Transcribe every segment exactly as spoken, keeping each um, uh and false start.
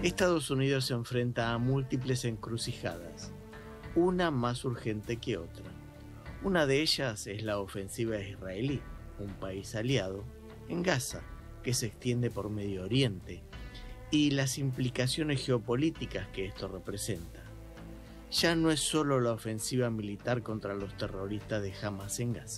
Estados Unidos se enfrenta a múltiples encrucijadas, una más urgente que otra. Una de ellas es la ofensiva israelí, un país aliado, en Gaza, que se extiende por Medio Oriente, y las implicaciones geopolíticas que esto representa. Ya no es solo la ofensiva militar contra los terroristas de Hamas en Gaza.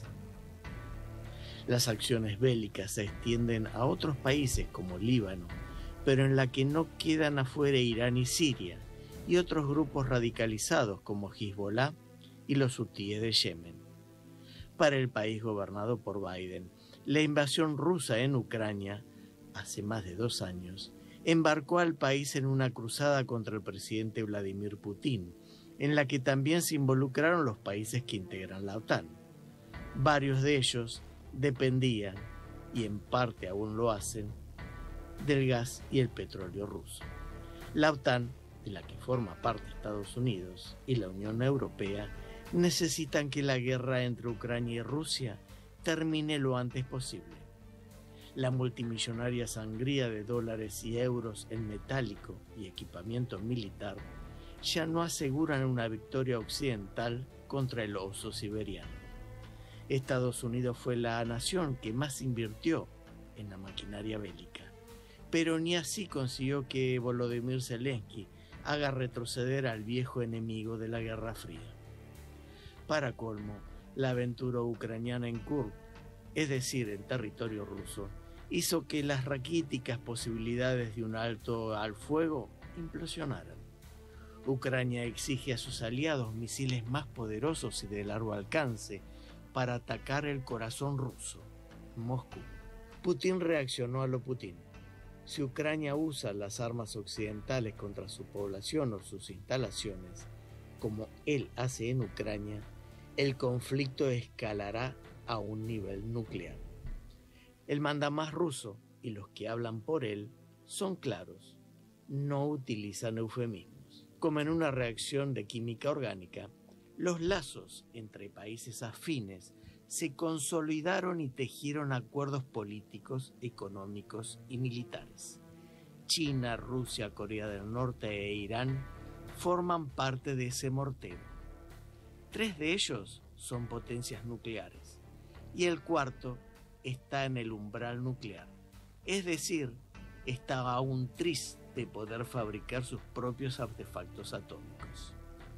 Las acciones bélicas se extienden a otros países como Líbano, pero en la que no quedan afuera Irán y Siria, y otros grupos radicalizados como Hezbollah y los hutíes de Yemen. Para el país gobernado por Biden, la invasión rusa en Ucrania, hace más de dos años, embarcó al país en una cruzada contra el presidente Vladimir Putin, en la que también se involucraron los países que integran la OTAN. Varios de ellos dependían, y en parte aún lo hacen, del gas y el petróleo ruso. La OTAN, de la que forma parte Estados Unidos, y la Unión Europea necesitan que la guerra entre Ucrania y Rusia termine lo antes posible. La multimillonaria sangría de dólares y euros en metálico y equipamiento militar ya no aseguran una victoria occidental contra el oso siberiano. Estados Unidos fue la nación que más invirtió en la maquinaria bélica, pero ni así consiguió que Volodymyr Zelensky haga retroceder al viejo enemigo de la Guerra Fría. Para colmo, la aventura ucraniana en Kursk, es decir, en territorio ruso, hizo que las raquíticas posibilidades de un alto al fuego implosionaran. Ucrania exige a sus aliados misiles más poderosos y de largo alcance para atacar el corazón ruso, Moscú. Putin reaccionó a lo Putin. Si Ucrania usa las armas occidentales contra su población o sus instalaciones, como él hace en Ucrania, el conflicto escalará a un nivel nuclear. El mandamás ruso y los que hablan por él son claros, no utilizan eufemismos. Como en una reacción de química orgánica, los lazos entre países afines se consolidaron y tejieron acuerdos políticos, económicos y militares. China, Rusia, Corea del Norte e Irán forman parte de ese mortero. Tres de ellos son potencias nucleares y el cuarto está en el umbral nuclear, es decir, está a un tris de poder fabricar sus propios artefactos atómicos.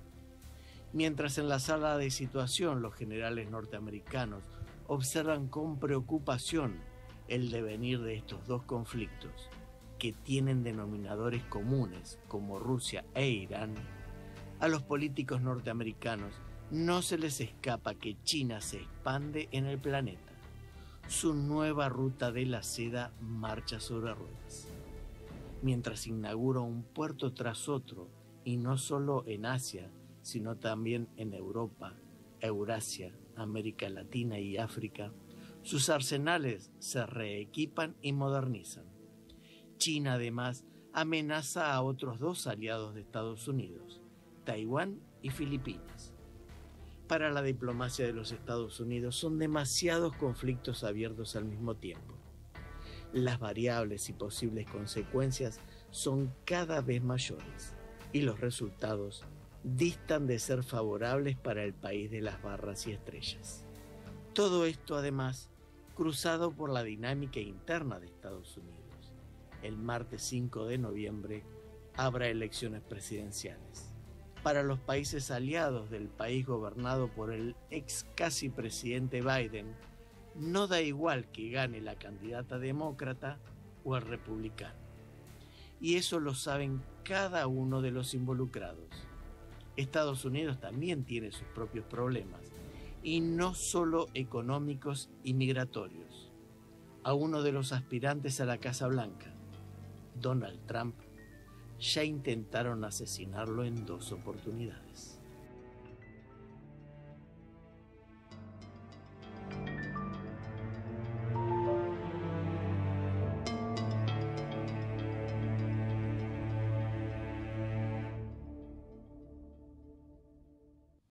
Mientras en la sala de situación los generales norteamericanos observan con preocupación el devenir de estos dos conflictos, que tienen denominadores comunes como Rusia e Irán, a los políticos norteamericanos no se les escapa que China se expande en el planeta. Su nueva ruta de la seda marcha sobre ruedas. Mientras inaugura un puerto tras otro, y no solo en Asia, sino también en Europa, Eurasia, América Latina y África, sus arsenales se reequipan y modernizan. China, además, amenaza a otros dos aliados de Estados Unidos, Taiwán y Filipinas. Para la diplomacia de los Estados Unidos son demasiados conflictos abiertos al mismo tiempo. Las variables y posibles consecuencias son cada vez mayores y los resultados distan de ser favorables para el país de las barras y estrellas. Todo esto, además, cruzado por la dinámica interna de Estados Unidos. El martes cinco de noviembre habrá elecciones presidenciales. Para los países aliados del país gobernado por el ex casi presidente Biden, no da igual que gane la candidata demócrata o el republicano. Y eso lo saben cada uno de los involucrados. Estados Unidos también tiene sus propios problemas, y no solo económicos y migratorios. A uno de los aspirantes a la Casa Blanca, Donald Trump, ya intentaron asesinarlo en dos oportunidades.